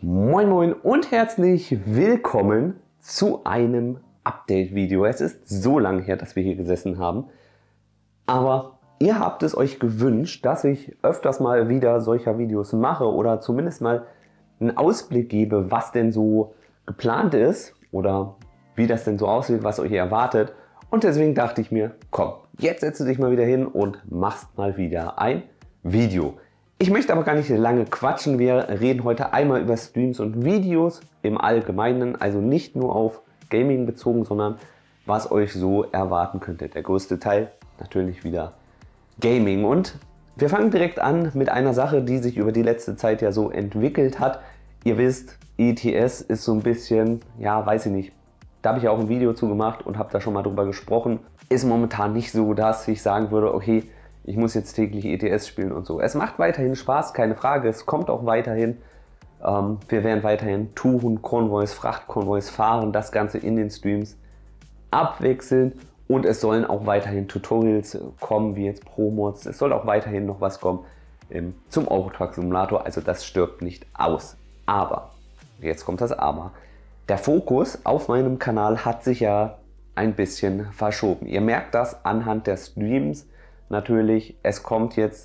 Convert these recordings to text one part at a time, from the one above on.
Moin Moin und herzlich willkommen zu einem Update-Video. Es ist so lange her, dass wir hier gesessen haben, aber ihr habt es euch gewünscht, dass ich öfters mal wieder solcher Videos mache oder zumindest mal einen Ausblick gebe, was denn so geplant ist oder wie das denn so aussieht, was euch hier erwartet. Und deswegen dachte ich mir, komm, jetzt setzt du dich mal wieder hin und machst mal wieder ein Video. Ich möchte aber gar nicht lange quatschen, wir reden heute einmal über Streams und Videos im Allgemeinen, also nicht nur auf Gaming bezogen, sondern was euch so erwarten könnte. Der größte Teil natürlich wieder Gaming, und wir fangen direkt an mit einer Sache, die sich über die letzte Zeit ja so entwickelt hat. Ihr wisst, ETS ist so ein bisschen, ja, weiß ich nicht, da habe ich ja auch ein Video zu gemacht und habe da schon mal drüber gesprochen. Ist momentan nicht so, dass ich sagen würde, okay, ich muss jetzt täglich ETS spielen und so. Es macht weiterhin Spaß, keine Frage. Es kommt auch weiterhin. Wir werden weiterhin Touren, Konvois, Frachtkonvois fahren, das Ganze in den Streams abwechseln. Und es sollen auch weiterhin Tutorials kommen, wie jetzt Pro-Mods. Es soll auch weiterhin noch was kommen zum Eurotruck Simulator. Also das stirbt nicht aus. Aber, jetzt kommt das Aber. Der Fokus auf meinem Kanal hat sich ja ein bisschen verschoben. Ihr merkt das anhand der Streams. Natürlich, es kommt jetzt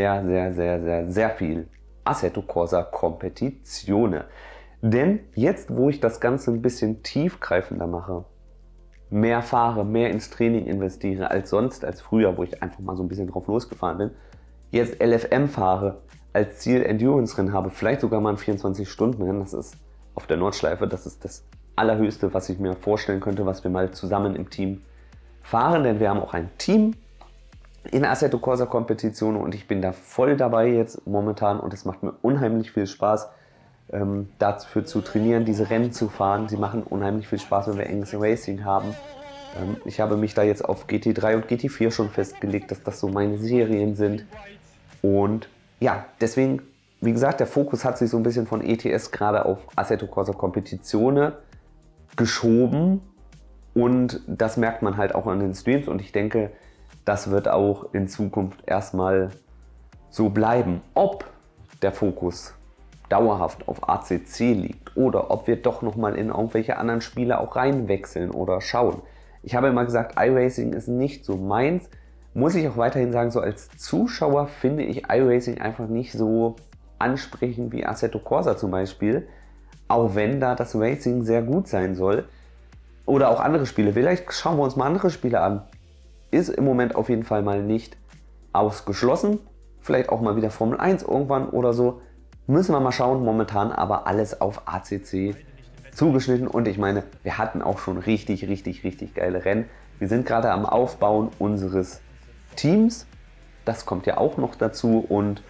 sehr viel Assetto Corsa Competizione. Denn jetzt, wo ich das Ganze ein bisschen tiefgreifender mache, mehr fahre, mehr ins Training investiere als sonst, als früher, wo ich einfach mal so ein bisschen drauf losgefahren bin, jetzt LFM fahre, als Ziel Endurance-Rennen habe, vielleicht sogar mal ein 24-Stunden-Rennen, das ist auf der Nordschleife, das ist das Allerhöchste, was ich mir vorstellen könnte, was wir mal zusammen im Team fahren, denn wir haben auch ein Team in Assetto Corsa Competizione und ich bin da voll dabei jetzt momentan und es macht mir unheimlich viel Spaß, dafür zu trainieren, diese Rennen zu fahren. Sie machen unheimlich viel Spaß, wenn wir enges Racing haben. Ich habe mich da jetzt auf GT3 und GT4 schon festgelegt, dass das so meine Serien sind. Und ja, deswegen, wie gesagt, der Fokus hat sich so ein bisschen von ETS gerade auf Assetto Corsa Competizione geschoben und das merkt man halt auch an den Streams und ich denke, das wird auch in Zukunft erstmal so bleiben. Ob der Fokus dauerhaft auf ACC liegt oder ob wir doch nochmal in irgendwelche anderen Spiele auch reinwechseln oder schauen. Ich habe immer gesagt, iRacing ist nicht so meins. Muss ich auch weiterhin sagen, so als Zuschauer finde ich iRacing einfach nicht so ansprechend wie Assetto Corsa zum Beispiel. Auch wenn da das Racing sehr gut sein soll. Oder auch andere Spiele. Vielleicht schauen wir uns mal andere Spiele an. Ist im Moment auf jeden Fall mal nicht ausgeschlossen. Vielleicht auch mal wieder Formel 1 irgendwann oder so. Müssen wir mal schauen. Momentan aber alles auf ACC zugeschnitten. Und ich meine, wir hatten auch schon richtig geile Rennen. Wir sind gerade am Aufbauen unseres Teams. Das kommt ja auch noch dazu. Und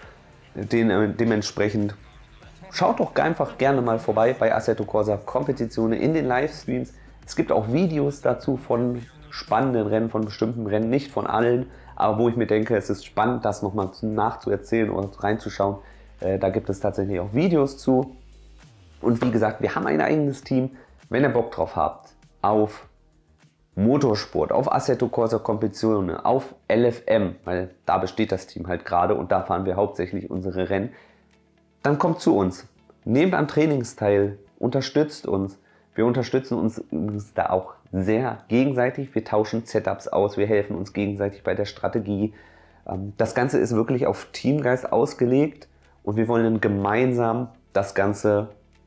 dementsprechend schaut doch einfach gerne mal vorbei bei Assetto Corsa Competizione in den Livestreams. Es gibt auch Videos dazu von spannenden Rennen, von bestimmten Rennen, nicht von allen, aber wo ich mir denke, es ist spannend, das nochmal nachzuerzählen oder reinzuschauen. Da gibt es tatsächlich auch Videos zu. Und wie gesagt, wir haben ein eigenes Team. Wenn ihr Bock drauf habt, auf Motorsport, auf Assetto Corsa Competizione, auf LFM, weil da besteht das Team halt gerade und da fahren wir hauptsächlich unsere Rennen, dann kommt zu uns. Nehmt am Trainingsteil, unterstützt uns. Wir unterstützen uns da auch sehr gegenseitig. Wir tauschen Setups aus, wir helfen uns gegenseitig bei der Strategie. Das Ganze ist wirklich auf Teamgeist ausgelegt und wir wollen gemeinsam das Ganze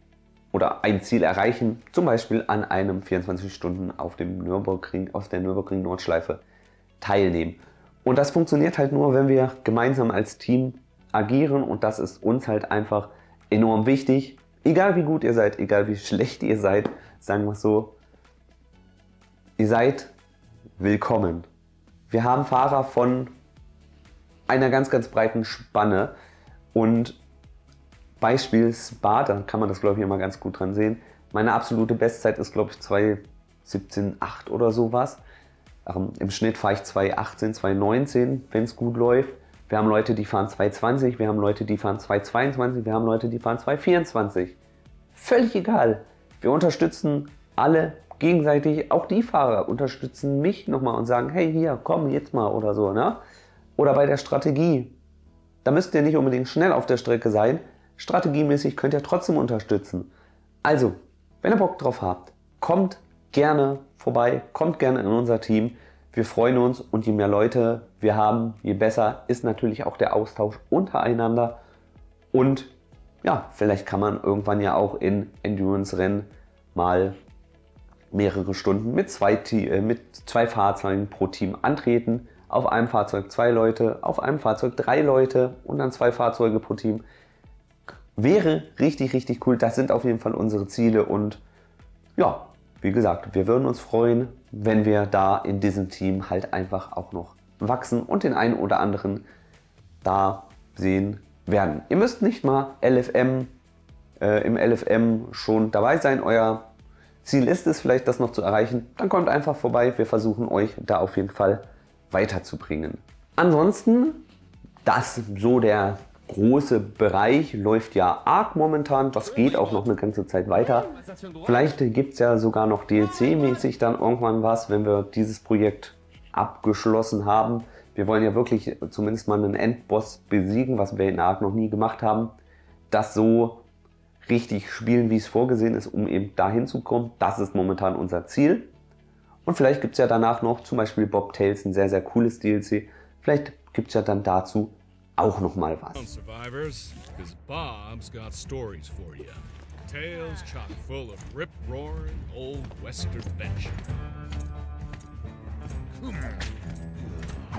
oder ein Ziel erreichen, zum Beispiel an einem 24 Stunden auf der Nürburgring Nordschleife teilnehmen. Und das funktioniert halt nur, wenn wir gemeinsam als Team agieren und das ist uns halt einfach enorm wichtig. Egal wie gut ihr seid, egal wie schlecht ihr seid, sagen wir es so, ihr seid willkommen. Wir haben Fahrer von einer ganz breiten Spanne und Beispiel Spa, da kann man das glaube ich immer ganz gut dran sehen. Meine absolute Bestzeit ist glaube ich 2:17,8 oder sowas. Im Schnitt fahre ich 2:18, 2:19, wenn es gut läuft. Wir haben Leute, die fahren 2:20, wir haben Leute, die fahren 2:22, wir haben Leute, die fahren 2:24. Völlig egal. Wir unterstützen alle gegenseitig. Auch die Fahrer unterstützen mich nochmal und sagen, hey, hier, komm jetzt mal oder so. Ne? Oder bei der Strategie. Da müsst ihr nicht unbedingt schnell auf der Strecke sein. strategiemäßig könnt ihr trotzdem unterstützen. Also, wenn ihr Bock drauf habt, kommt gerne vorbei, kommt gerne in unser Team. Wir freuen uns und je mehr Leute wir haben, je besser ist natürlich auch der Austausch untereinander. Und ja, vielleicht kann man irgendwann ja auch in Endurance-Rennen mal mehrere Stunden mit zwei Fahrzeugen pro Team antreten. Auf einem Fahrzeug 2 Leute, auf einem Fahrzeug 3 Leute und dann 2 Fahrzeuge pro Team. Wäre richtig, richtig cool. Das sind auf jeden Fall unsere Ziele und ja, wie gesagt, wir würden uns freuen, wenn wir da in diesem Team halt einfach auch noch wachsen und den einen oder anderen da sehen werden. Ihr müsst nicht mal im LFM schon dabei sein. Euer Ziel ist es vielleicht, das noch zu erreichen. Dann kommt einfach vorbei. Wir versuchen euch da auf jeden Fall weiterzubringen. Ansonsten, das so der große Bereich läuft ja arg momentan. Das geht auch noch eine ganze Zeit weiter. Vielleicht gibt es ja sogar noch DLC-mäßig dann irgendwann was, wenn wir dieses Projekt abgeschlossen haben. Wir wollen ja wirklich zumindest mal einen Endboss besiegen, was wir in Ark noch nie gemacht haben. Das so richtig spielen, wie es vorgesehen ist, um eben dahin zu kommen. Das ist momentan unser Ziel. Und vielleicht gibt es ja danach noch zum Beispiel Bobtails, ein sehr, sehr cooles DLC. Vielleicht gibt es ja dann dazu auch noch mal was. Survivors, 'cause Bob's got stories for you. Tales chock full of rip-roaring old western adventure. Come on.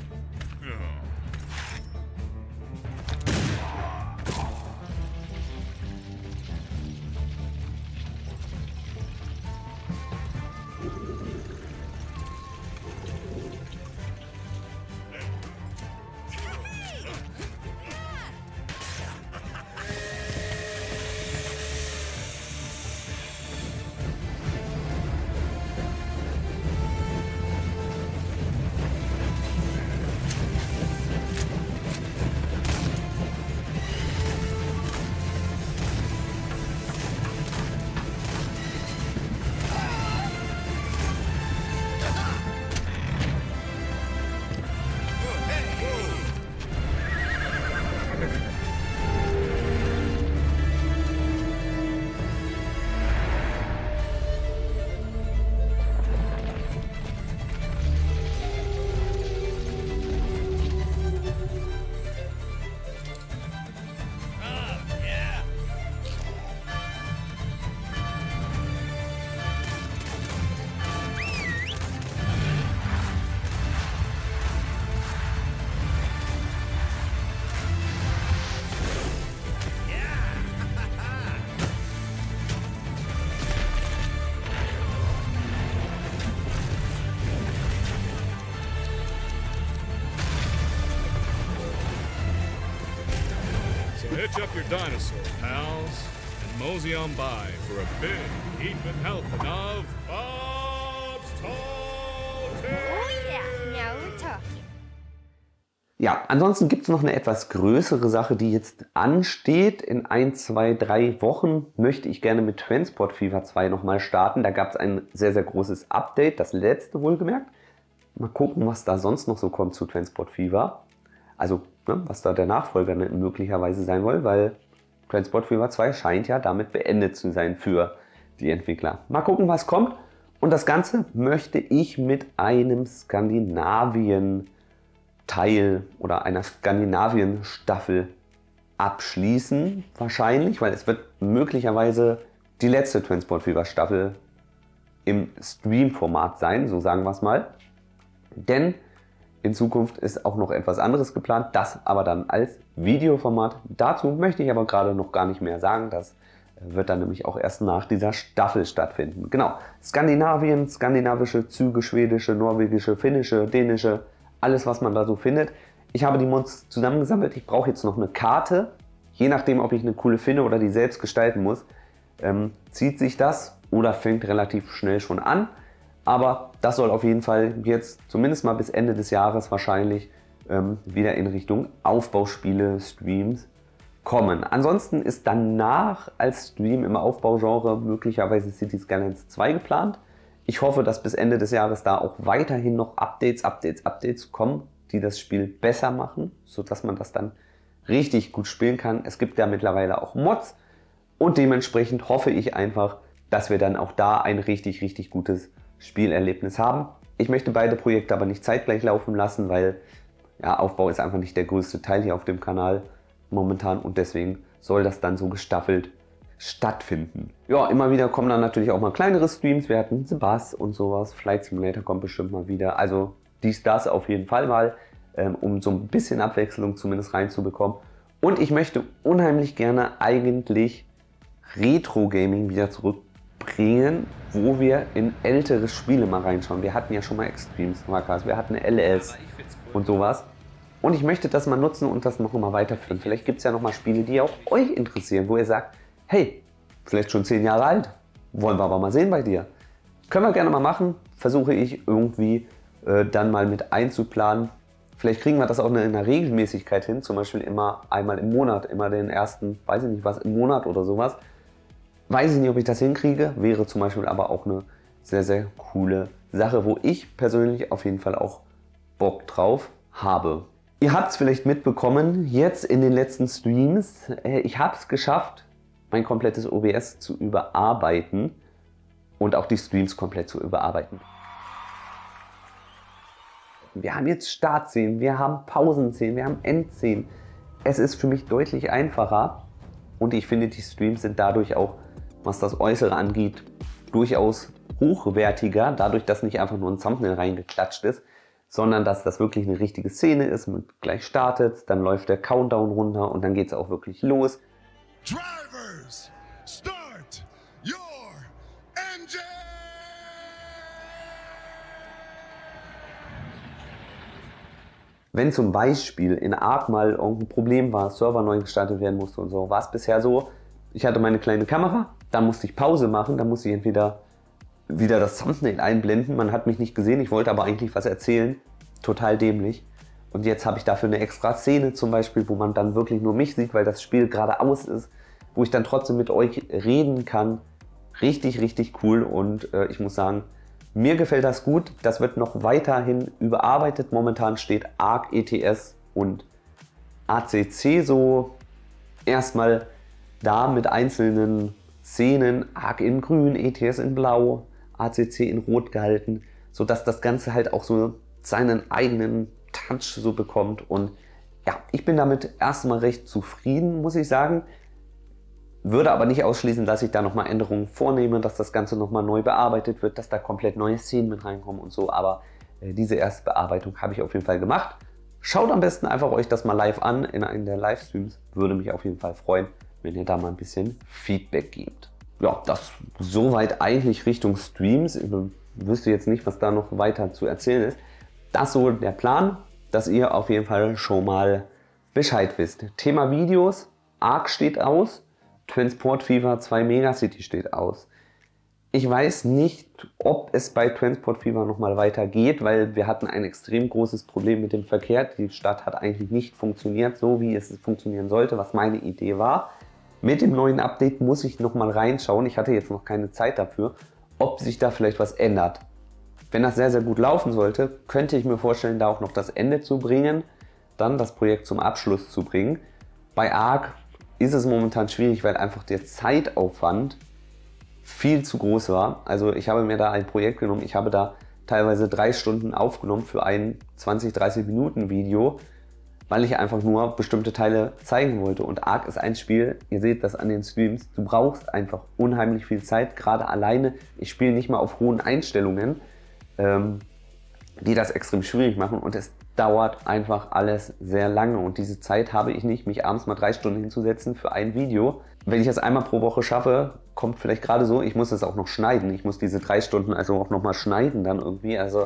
Hitch up your dinosaur pals and mosey on by for a big heaping helping of Bob's Tall Tales. Oh yeah, now we're talking. Ja, ansonsten gibt es noch eine etwas größere Sache, die jetzt ansteht. In 1, 2, 3 Wochen möchte ich gerne mit Transport Fever 2 nochmal starten. Da gab es ein sehr, sehr großes Update, das letzte wohlgemerkt. Mal gucken, was da sonst noch so kommt zu Transport Fever. Also, ne, was da der Nachfolger möglicherweise sein soll, weil Transport Fever 2 scheint ja damit beendet zu sein für die Entwickler. Mal gucken, was kommt. Und das Ganze möchte ich mit einem Skandinavien-Teil oder einer Skandinavien-Staffel abschließen. Wahrscheinlich, weil es wird möglicherweise die letzte Transport Fever Staffel im Stream-Format sein, so sagen wir es mal. Denn in Zukunft ist auch noch etwas anderes geplant, das aber dann als Videoformat. Dazu möchte ich aber gerade noch gar nicht mehr sagen. Das wird dann nämlich auch erst nach dieser Staffel stattfinden. Genau, Skandinavien, skandinavische Züge, schwedische, norwegische, finnische, dänische, alles was man da so findet. Ich habe die Mods zusammengesammelt. Ich brauche jetzt noch eine Karte. Je nachdem, ob ich eine coole finde oder die selbst gestalten muss, zieht sich das oder fängt relativ schnell schon an. Aber das soll auf jeden Fall jetzt zumindest mal bis Ende des Jahres wahrscheinlich wieder in Richtung Aufbauspiele, Streams kommen. Ansonsten ist danach als Stream im Aufbaugenre möglicherweise Cities Skylines 2 geplant. Ich hoffe, dass bis Ende des Jahres da auch weiterhin noch Updates kommen, die das Spiel besser machen, sodass man das dann richtig gut spielen kann. Es gibt ja mittlerweile auch Mods und dementsprechend hoffe ich einfach, dass wir dann auch da ein richtig, richtig gutes Spielerlebnis haben. Ich möchte beide Projekte aber nicht zeitgleich laufen lassen, weil ja, Aufbau ist einfach nicht der größte Teil hier auf dem Kanal momentan und deswegen soll das dann so gestaffelt stattfinden. Ja, immer wieder kommen dann natürlich auch mal kleinere Streams. Wir hatten The Buzz und sowas. Flight Simulator kommt bestimmt mal wieder. Also das auf jeden Fall mal, um so ein bisschen Abwechslung zumindest reinzubekommen. Und ich möchte unheimlich gerne eigentlich Retro-Gaming wieder zurückbringen, wo wir in ältere Spiele mal reinschauen. Wir hatten ja schon mal Extreme Strikers, wir hatten LS und sowas. Und ich möchte das mal nutzen und das noch mal weiterführen. Vielleicht gibt es ja noch mal Spiele, die auch euch interessieren, wo ihr sagt, hey, vielleicht schon 10 Jahre alt, wollen wir aber mal sehen bei dir. Können wir gerne mal machen, versuche ich irgendwie dann mal mit einzuplanen. Vielleicht kriegen wir das auch in einer Regelmäßigkeit hin, zum Beispiel immer einmal im Monat, immer den ersten, weiß ich nicht was, im Monat oder sowas. Weiß ich nicht, ob ich das hinkriege, wäre zum Beispiel aber auch eine sehr, sehr coole Sache, wo ich persönlich auf jeden Fall auch Bock drauf habe. Ihr habt es vielleicht mitbekommen, jetzt in den letzten Streams, ich habe es geschafft, mein komplettes OBS zu überarbeiten und auch die Streams komplett zu überarbeiten. Wir haben jetzt Startszenen, wir haben Pausenszenen, wir haben Endszenen. Es ist für mich deutlich einfacher und ich finde, die Streams sind dadurch auch, was das Äußere angeht, durchaus hochwertiger, dadurch, dass nicht einfach nur ein Thumbnail reingeklatscht ist, sondern dass das wirklich eine richtige Szene ist, man gleich startet, dann läuft der Countdown runter und dann geht es auch wirklich los. Drivers, start your engine! Wenn zum Beispiel in Ark mal irgendein Problem war, Server neu gestartet werden musste und so, war es bisher so, ich hatte meine kleine Kamera, dann musste ich Pause machen, dann musste ich entweder wieder das Thumbnail einblenden, man hat mich nicht gesehen, ich wollte aber eigentlich was erzählen, total dämlich. Und jetzt habe ich dafür eine extra Szene zum Beispiel, wo man dann wirklich nur mich sieht, weil das Spiel gerade aus ist, wo ich dann trotzdem mit euch reden kann. Richtig, richtig cool und ich muss sagen, mir gefällt das gut. Das wird noch weiterhin überarbeitet. Momentan steht Ark, ETS und ACC so erstmal da mit einzelnen Szenen. Ark in grün, ETS in blau, ACC in rot gehalten, sodass das Ganze halt auch so seinen eigenen Touch so bekommt. Und ja, ich bin damit erstmal recht zufrieden, muss ich sagen. Würde aber nicht ausschließen, dass ich da nochmal Änderungen vornehme, dass das Ganze nochmal neu bearbeitet wird, dass da komplett neue Szenen mit reinkommen und so. Aber diese erste Bearbeitung habe ich auf jeden Fall gemacht. Schaut am besten einfach euch das mal live an in einem der Livestreams. Würde mich auf jeden Fall freuen, wenn ihr da mal ein bisschen Feedback gebt. Ja, das soweit eigentlich Richtung Streams. Ich wüsste jetzt nicht, was da noch weiter zu erzählen ist. Das so der Plan, dass ihr auf jeden Fall schon mal Bescheid wisst. Thema Videos, Ark steht aus. Transport Fever 2 Megacity steht aus. Ich weiß nicht, ob es bei Transport Fever nochmal weitergeht, weil wir hatten ein extrem großes Problem mit dem Verkehr. Die Stadt hat eigentlich nicht funktioniert, so wie es funktionieren sollte, was meine Idee war. Mit dem neuen Update muss ich nochmal reinschauen. Ich hatte jetzt noch keine Zeit dafür, ob sich da vielleicht was ändert. Wenn das sehr, sehr gut laufen sollte, könnte ich mir vorstellen, da auch noch das Ende zu bringen, dann das Projekt zum Abschluss zu bringen. Bei Ark ist es momentan schwierig, weil einfach der Zeitaufwand viel zu groß war. Also ich habe mir da ein Projekt genommen, ich habe da teilweise 3 Stunden aufgenommen für ein 20-30 Minuten Video, weil ich einfach nur bestimmte Teile zeigen wollte. Und Ark ist ein Spiel, ihr seht das an den Streams, du brauchst einfach unheimlich viel Zeit, gerade alleine. Ich spiele nicht mal auf hohen Einstellungen, die das extrem schwierig machen und es dauert einfach alles sehr lange und diese Zeit habe ich nicht, mich abends mal 3 Stunden hinzusetzen für ein Video. Wenn ich das einmal pro Woche schaffe, kommt vielleicht gerade so, ich muss es auch noch schneiden. Ich muss diese 3 Stunden also auch nochmal schneiden dann irgendwie. Also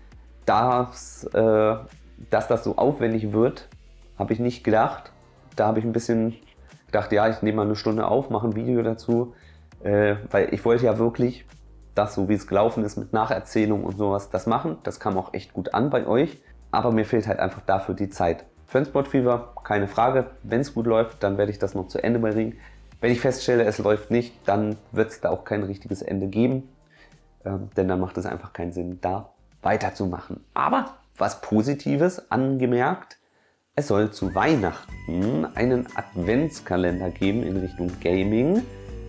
dass das so aufwendig wird, habe ich nicht gedacht. Da habe ich ein bisschen gedacht, ja, ich nehme mal eine Stunde auf, mache ein Video dazu, weil ich wollte ja wirklich das, so wie es gelaufen ist, mit Nacherzählung und sowas, das machen. Das kam auch echt gut an bei euch. Aber mir fehlt halt einfach dafür die Zeit. Transport Fever, keine Frage. Wenn es gut läuft, dann werde ich das noch zu Ende bringen. Wenn ich feststelle, es läuft nicht, dann wird es da auch kein richtiges Ende geben. Denn dann macht es einfach keinen Sinn, da weiterzumachen. Aber was Positives angemerkt, es soll zu Weihnachten einen Adventskalender geben in Richtung Gaming,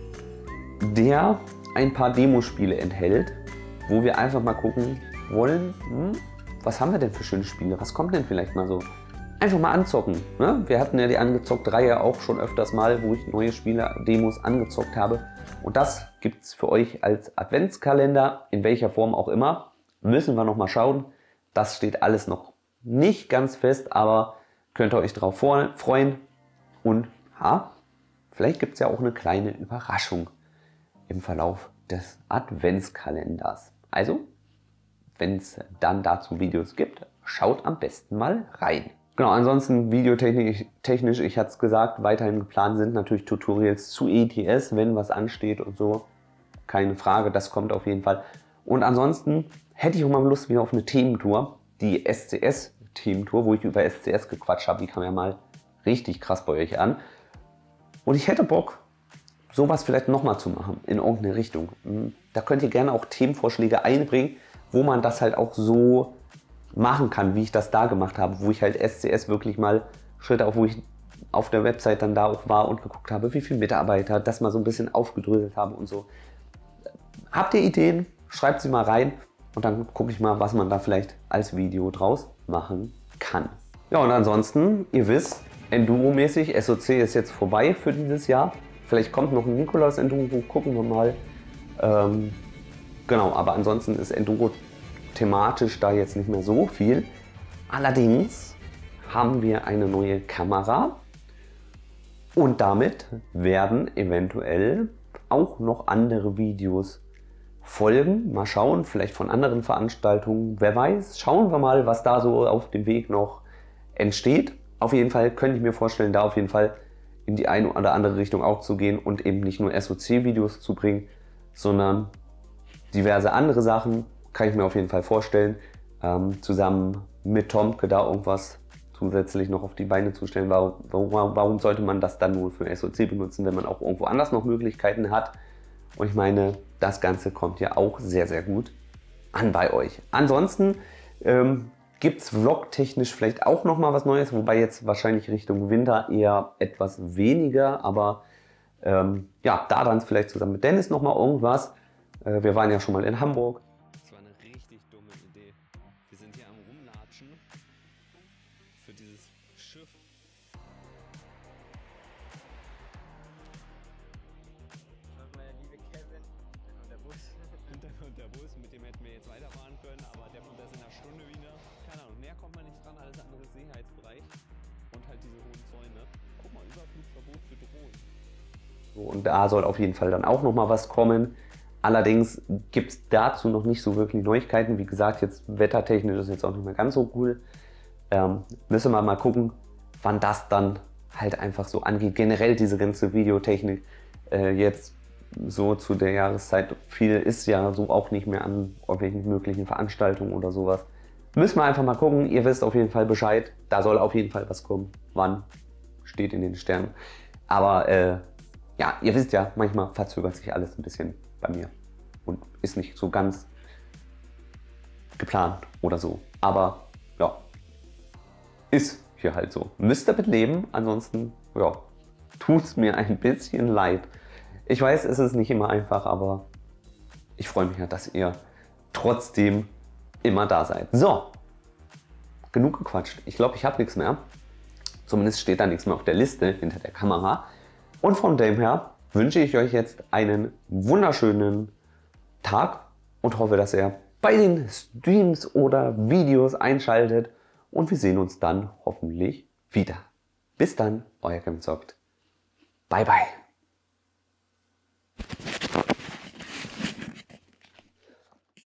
der ein paar Demospiele enthält, wo wir einfach mal gucken wollen, was haben wir denn für schöne Spiele, was kommt denn vielleicht mal so. Einfach mal anzocken. Ne? Wir hatten ja die Angezockt-Reihe auch schon öfters mal, wo ich neue Spiele-Demos angezockt habe. Und das gibt es für euch als Adventskalender, in welcher Form auch immer. Müssen wir noch mal schauen. Das steht alles noch nicht ganz fest, aber könnt ihr euch drauf freuen. Und vielleicht gibt es ja auch eine kleine Überraschung im Verlauf des Adventskalenders. Also, wenn es dann dazu Videos gibt, schaut am besten mal rein. Genau, ansonsten videotechnisch, ich hatte es gesagt, weiterhin geplant sind natürlich Tutorials zu ETS, wenn was ansteht und so. Keine Frage, das kommt auf jeden Fall. Und ansonsten hätte ich auch mal Lust wieder auf eine Thementour, die SCS-Thementour, wo ich über SCS gequatscht habe. Die kam ja mal richtig krass bei euch an. Und ich hätte Bock, sowas vielleicht nochmal zu machen, in irgendeine Richtung. Da könnt ihr gerne auch Themenvorschläge einbringen, wo man das halt auch so machen kann, wie ich das da gemacht habe, wo ich halt SCS wirklich mal Schritte auf, wo ich auf der Website dann da auch war und geguckt habe, wie viele Mitarbeiter, das mal so ein bisschen aufgedröselt habe und so. Habt ihr Ideen? Schreibt sie mal rein und dann gucke ich mal, was man da vielleicht als Video draus machen kann. Ja, und ansonsten, ihr wisst, Enduro-mäßig, SOC ist jetzt vorbei für dieses Jahr. Vielleicht kommt noch ein Nikolaus Enduro, gucken wir mal. Genau, aber ansonsten ist Enduro thematisch da jetzt nicht mehr so viel. Allerdings haben wir eine neue Kamera und damit werden eventuell auch noch andere Videos folgen. Mal schauen, vielleicht von anderen Veranstaltungen, wer weiß. Schauen wir mal, was da so auf dem Weg noch entsteht. Auf jeden Fall könnte ich mir vorstellen, da auf jeden Fall in die eine oder andere Richtung auch zu gehen und eben nicht nur SOC-Videos zu bringen, sondern diverse andere Sachen. Kann ich mir auf jeden Fall vorstellen, zusammen mit Tomke da irgendwas zusätzlich noch auf die Beine zu stellen. Warum sollte man das dann nur für SOC benutzen, wenn man auch irgendwo anders noch Möglichkeiten hat? Und ich meine, das Ganze kommt ja auch sehr, sehr gut an bei euch. Ansonsten gibt es vlogtechnisch vielleicht auch noch mal was Neues, wobei jetzt wahrscheinlich Richtung Winter eher etwas weniger, aber ja, da dann vielleicht zusammen mit Dennis noch mal irgendwas. Wir waren ja schon mal in Hamburg. Das war eine richtig dumme Idee. Wir sind hier am Rumlatschen für dieses Schiff. Meine liebe Kevin und der Bus. Und der Bus, mit dem hätten wir jetzt weiterfahren können, aber der kommt erst in einer Stunde wieder. Keine Ahnung, näher kommt man nicht dran, alles andere ist Sicherheitsbereich. Und halt diese hohen Zäune. Guck mal, Überflugverbot für Drohnen. So, und da soll auf jeden Fall dann auch noch mal was kommen. Allerdings gibt es dazu noch nicht so wirklich Neuigkeiten. Wie gesagt, jetzt wettertechnisch ist jetzt auch nicht mehr ganz so cool. Müssen wir mal gucken, wann das dann halt einfach so angeht. Generell diese ganze Videotechnik jetzt so zu der Jahreszeit. Viel ist ja so auch nicht mehr an irgendwelchen möglichen Veranstaltungen oder sowas. Müssen wir einfach mal gucken. Ihr wisst auf jeden Fall Bescheid. Da soll auf jeden Fall was kommen. Wann? Steht in den Sternen. Aber ja, ihr wisst ja, manchmal verzögert sich alles ein bisschen bei mir und ist nicht so ganz geplant oder so. Aber ja, ist hier halt so. Müsst ihr mit leben, ansonsten ja, tut es mir ein bisschen leid. Ich weiß, es ist nicht immer einfach, aber ich freue mich ja, dass ihr trotzdem immer da seid. So, genug gequatscht. Ich glaube, ich habe nichts mehr. Zumindest steht da nichts mehr auf der Liste hinter der Kamera. Und von dem her wünsche ich euch jetzt einen wunderschönen Tag und hoffe, dass ihr bei den Streams oder Videos einschaltet und wir sehen uns dann hoffentlich wieder. Bis dann, euer Kevin Zockt. Bye bye.